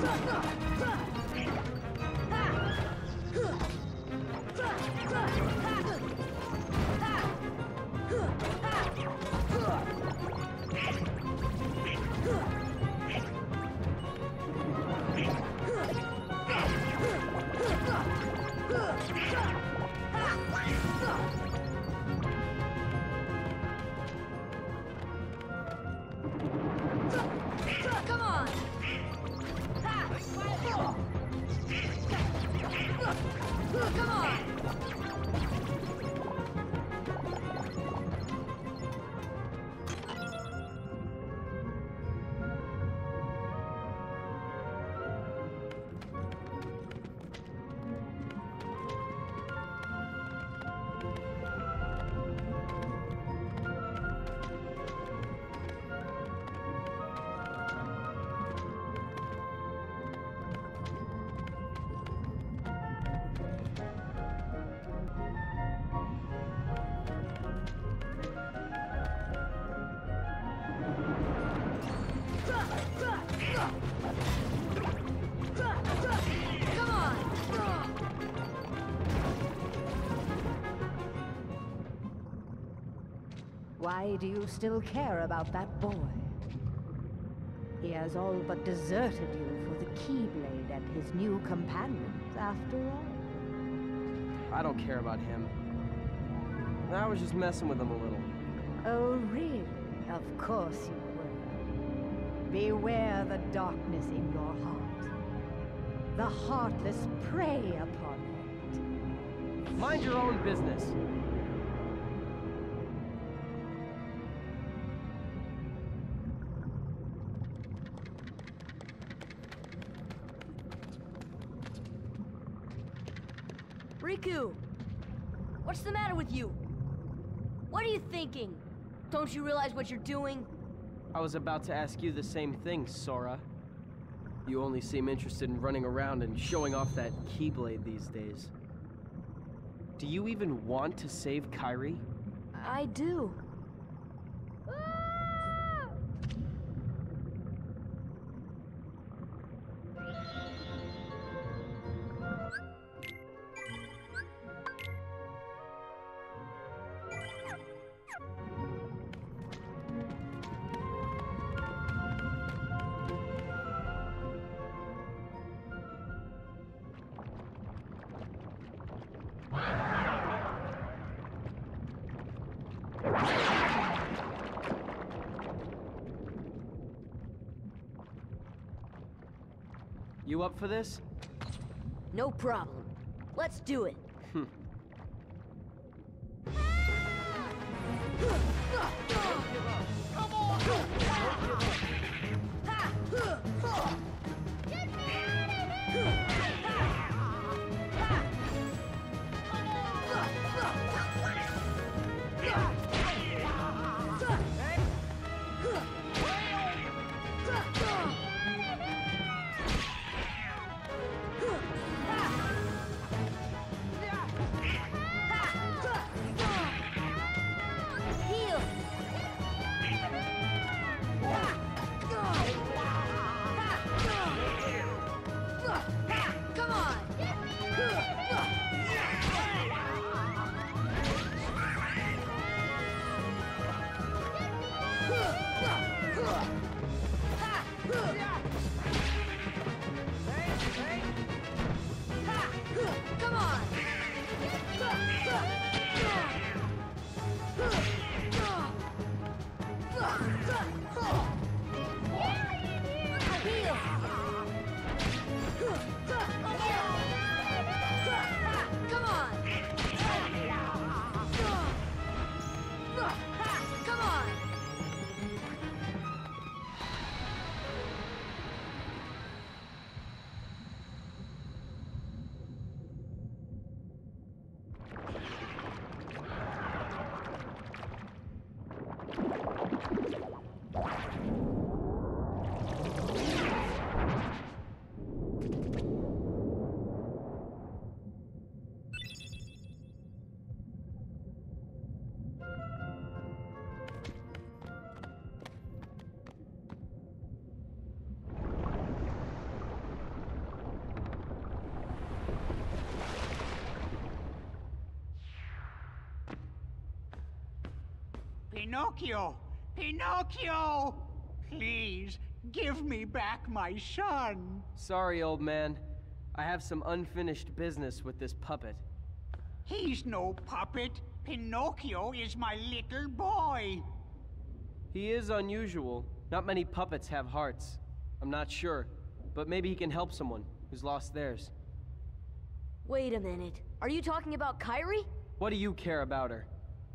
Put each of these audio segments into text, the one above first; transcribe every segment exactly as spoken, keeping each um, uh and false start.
Come on! Come on! Why do you still care about that boy? He has all but deserted you for the Keyblade and his new companions, after all. I don't care about him. I was just messing with him a little. Oh, really? Of course you were. Beware the darkness in your heart. The heartless prey upon it. Mind your own business. Riku! What's the matter with you? What are you thinking? Don't you realize what you're doing? I was about to ask you the same thing, Sora. You only seem interested in running around and showing off that Keyblade these days. Do you even want to save Kairi? I do. You up for this? No problem. Let's do it. Hmm. Come on! Get me out of here! Heal! Pinocchio! Pinocchio! Please, give me back my son! Sorry, old man. I have some unfinished business with this puppet. He's no puppet. Pinocchio is my little boy. He is unusual. Not many puppets have hearts. I'm not sure, but maybe he can help someone who's lost theirs. Wait a minute. Are you talking about Kairi? What do you care about her?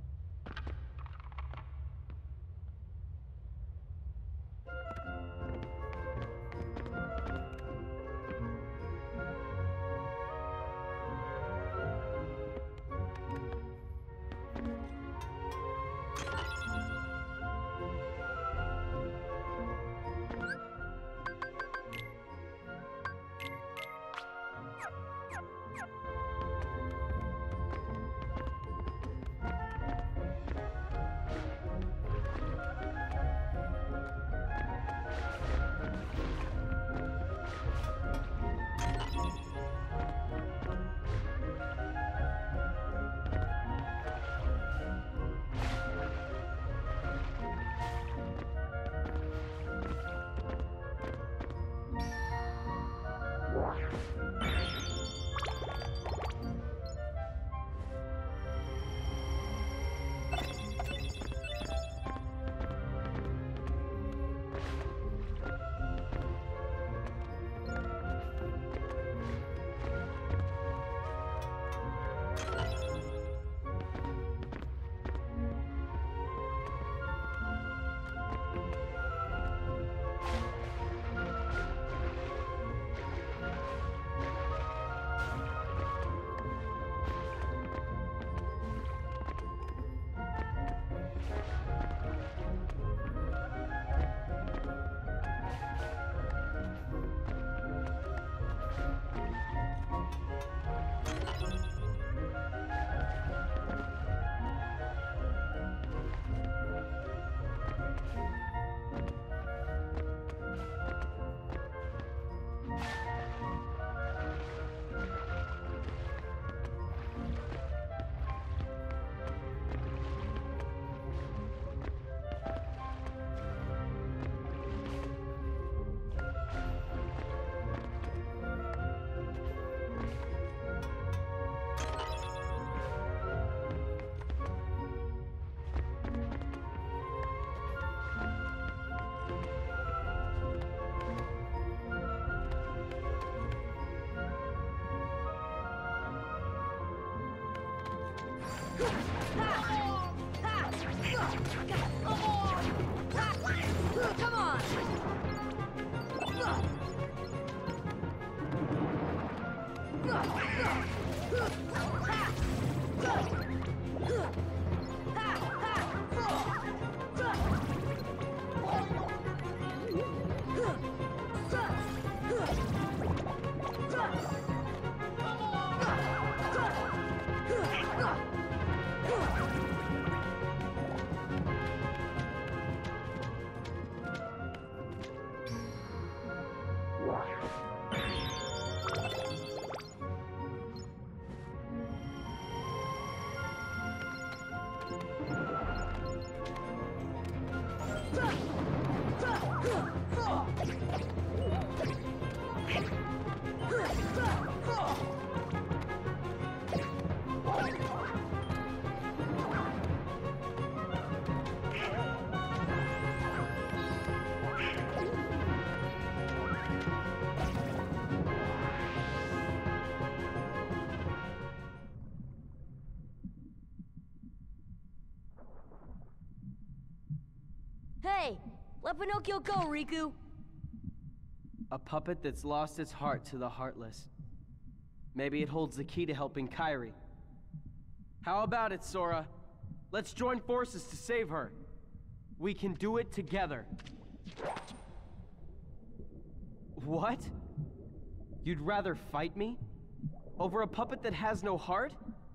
Come on! Hey! Let Pinocchio go, Riku! A puppet that's lost its heart to the heartless. Maybe it holds the key to helping Kairi. How about it, Sora? Let's join forces to save her. We can do it together. What? You'd rather fight me? Over a puppet that has no heart?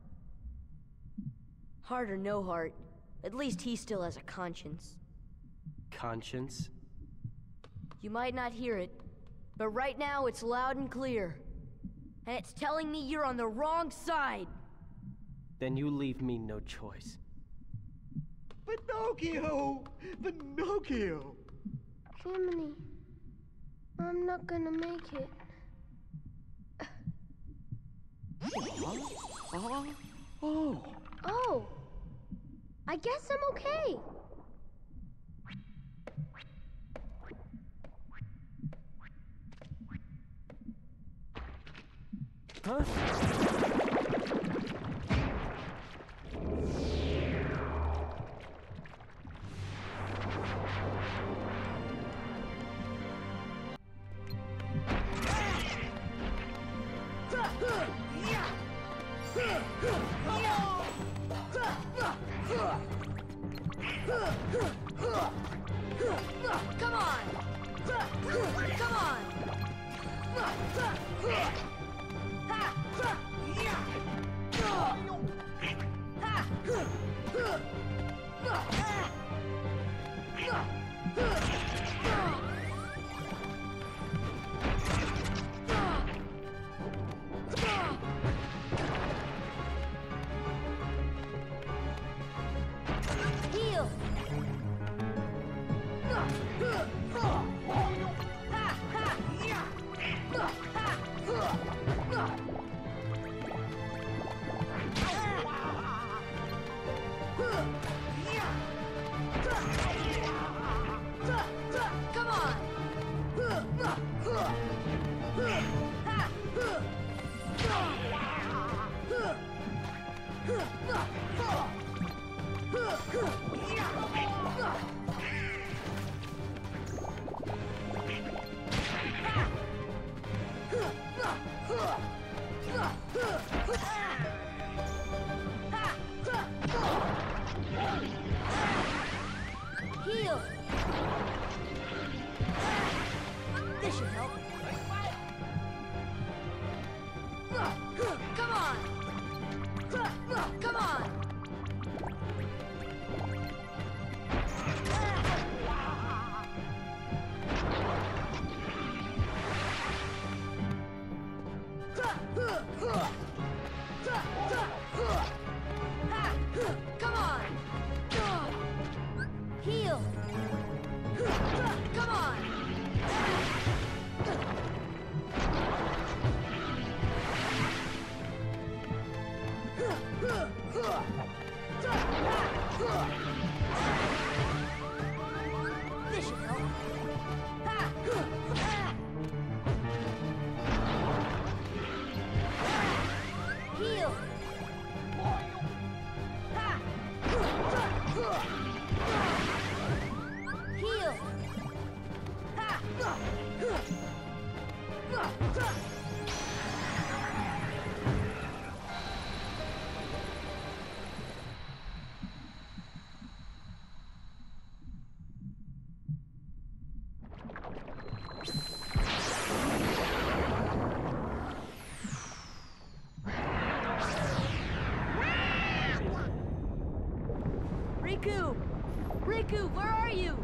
Heart or no heart, at least he still has a conscience. Conscience? You might not hear it, but right now it's loud and clear. And it's telling me you're on the wrong side! Then you leave me no choice. Pinocchio! Pinocchio! Jiminy, I'm not gonna make it. Uh, oh! Oh, I guess I'm okay. Huh? Come on! Come on! Heal! Come on! Heal! This should help. Come on! Come on! Come on! Heal! Come on! This should help. Heal! Heal! Riku! Riku, where are you?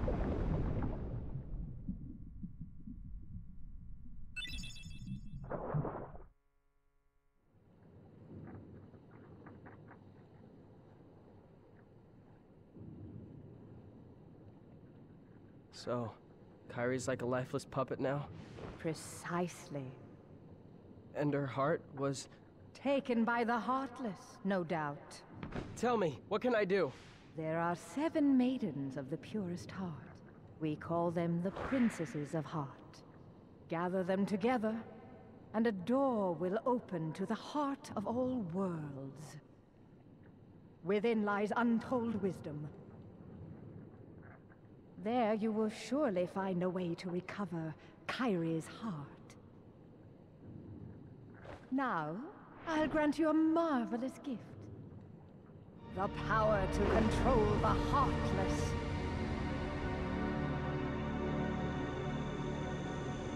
So, Kyrie's like a lifeless puppet now? Precisely. And her heart was... Taken by the Heartless, no doubt. Tell me, what can I do? There are seven maidens of the purest heart. We call them the Princesses of Heart. Gather them together, and a door will open to the heart of all worlds. Within lies untold wisdom. There you will surely find a way to recover Kyrie's heart. Now, I'll grant you a marvelous gift. The power to control the Heartless.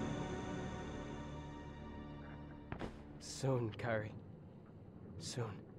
Soon, Kyrie. Soon.